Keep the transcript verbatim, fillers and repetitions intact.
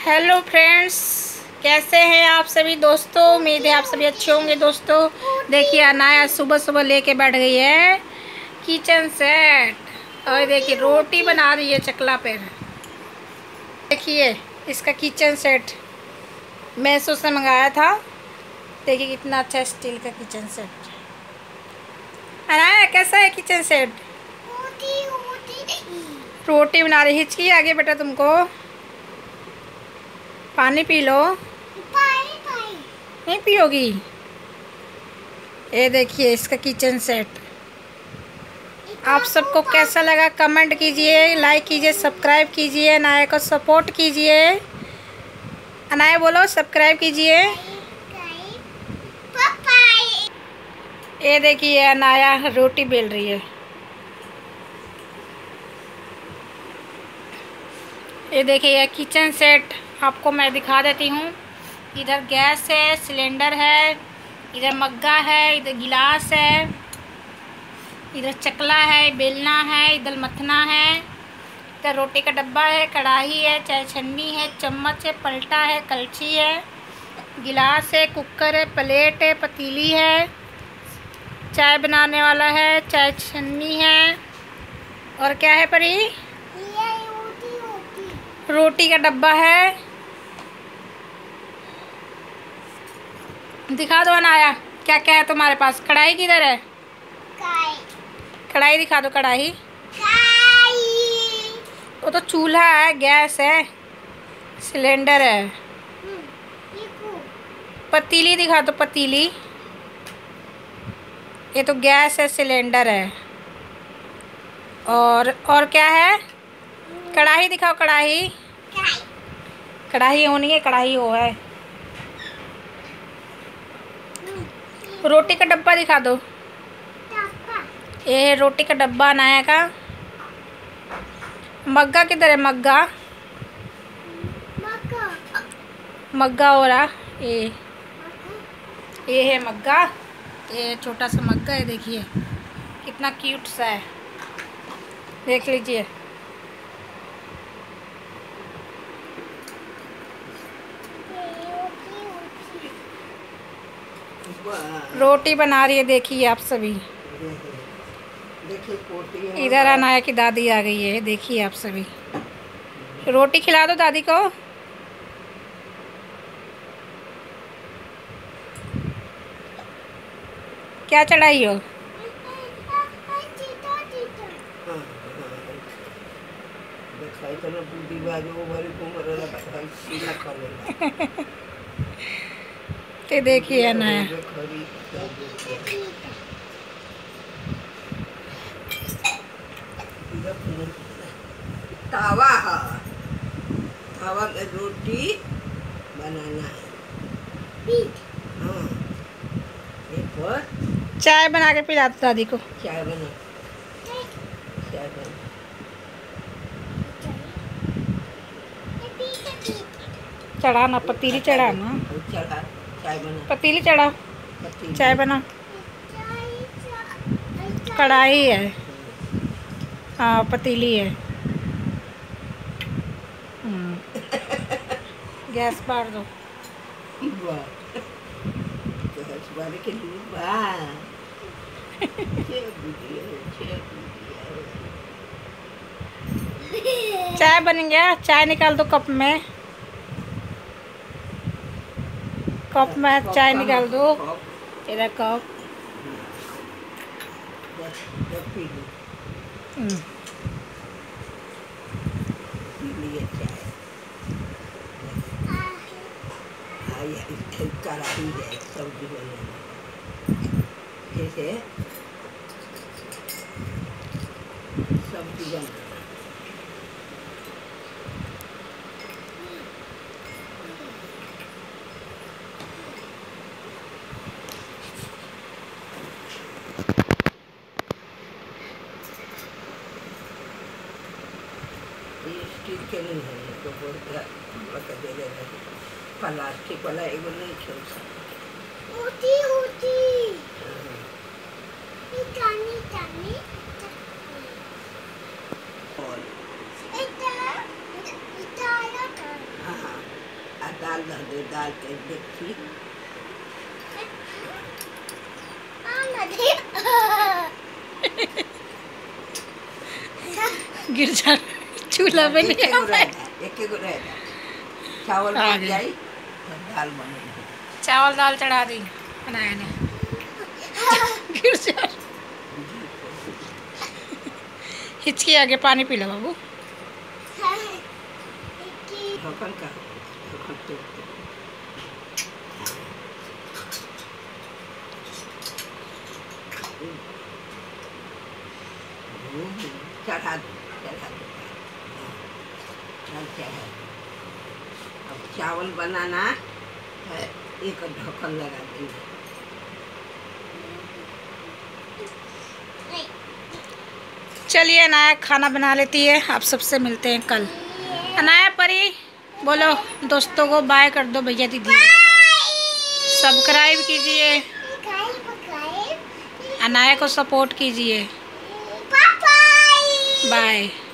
Hello friends, कैसे हैं आप सभी दोस्तों। उम्मीद है आप सभी अच्छे होंगे दोस्तों। देखिए अनाया सुबह सुबह लेके बैठ गई है किचन सेट और देखिए रोटी बना रही है चकला पे। देखिए इसका किचन सेट मैसो से मंगाया था। देखिए कितना अच्छा स्टील का किचन सेट। अनाया कैसा है किचन सेट? रोटी रोटी रोटी बना रही। हिचकी आगे बेटा तुमको। पानी पी लो। पाई पाई नहीं पियोगी? ये देखिए इसका किचन सेट। आप सबको कैसा लगा कमेंट कीजिए, लाइक कीजिए, सब्सक्राइब कीजिए, अनाया को सपोर्ट कीजिए। अनाया बोलो सब्सक्राइब कीजिए। ये देखिए अनाया रोटी बेल रही है। ये देखिए यह किचन सेट आपको मैं दिखा देती हूँ। इधर गैस है, सिलेंडर है, इधर मग्गा है, इधर गिलास है, इधर चकला है, बेलना है, इधर मथना है, इधर रोटी का डब्बा है, कढ़ाई है, चाय छन्नी है, चम्मच है, पलटा है, कलछी है, गिलास है, कुकर है, प्लेट है, पतीली है, चाय बनाने वाला है, चाय छन्नी है और क्या है परी? रोटी रोटी रोटी का डब्बा है। दिखा दो अनाया क्या क्या है तुम्हारे पास। कढ़ाई किधर है? कढ़ाई दिखा दो। कढ़ाई वो तो चूल्हा है, गैस है, सिलेंडर है। पतीली दिखा दो। पतीली ये तो गैस है, सिलेंडर है और और क्या है? कढ़ाई दिखाओ। कढ़ाई कढ़ाई होनी है, कढ़ाई वो है। रोटी का डब्बा दिखा दो। ये है रोटी का डब्बा अनाया का। मग्गा किधर है? मग्गा मग्गा हो रहा। ये ये है मग्गा। ये छोटा सा मग्गा है। देखिए कितना क्यूट सा है, देख लीजिए। रोटी बना रही है देखिए आप सभी। इधर अनाया की दादी आ गई है, देखिए आप सभी। रोटी खिला दो दादी को। क्या चढ़ाई हो? ते देखिए अनाया तावा है, तावा में रोटी बनाना है। हाँ, एक और चाय बना के पिला दो दादी को। चाय बना चाय बना चढ़ाना पतीली चढ़ाना। चढ़ा चाय बना पतीली चढ़ाओ। पतीली। चाय बना। कढ़ाई है, हाँ पतीली है। गैस बार दो। वाह, गैस बारे के लिए वाह। छे बुढ़िया, छे बुढ़िया। चाय बन गया। चाय निकाल दो कप में। कप में चाय निकाल दो। इधर कप। पी लो, हम्म, पी लिए चाय। हाँ ये कढ़ाई है सब्जी बनाना। जैसे सब्जी बनाना। स्टील के नहीं है, ये तो बहुत दे दे प्लास्टिक वाला एगो नहीं खेल सकता। रोटी रोटी इतानी इतानी और इता इता इता हाँ दाल धर दे, दाल के देखी गिर जा चूल्हा पे नहीं एक एक रहेगा चावल बन जाई दाल बनेगी। चावल दाल चढ़ा दी बनाया ने गिर जा हिचकी आगे पानी पी लो बाबू। ढक्कन का ढक्कन तोड़ दो। चढ़ा दो चढ़ा दो दाल चढ़ा। अब चावल बनाना है, एक ढक्कन लगा देंगे। चलिए अनाया खाना बना लेती है, आप सबसे मिलते हैं कल। अनाया परी बोलो दोस्तों को बाय कर दो भैया दीदी। सब्सक्राइब कीजिए, अनाया को सपोर्ट कीजिए। बाय।